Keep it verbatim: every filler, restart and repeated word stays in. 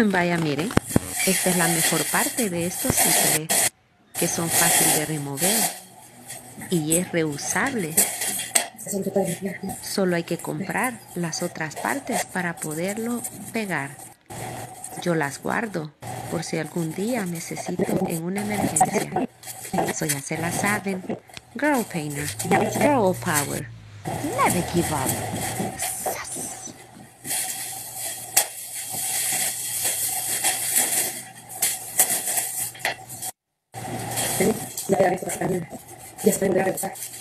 Vaya, miren, esta es la mejor parte de estos cicles, que son fáciles de remover y es reusable. Solo hay que comprar las otras partes para poderlo pegar. Yo las guardo por si algún día necesito en una emergencia. So ya se la saben. Girl Painter, Girl Power. Never give up. Ya te aviso también. Ya se puede volver a usar.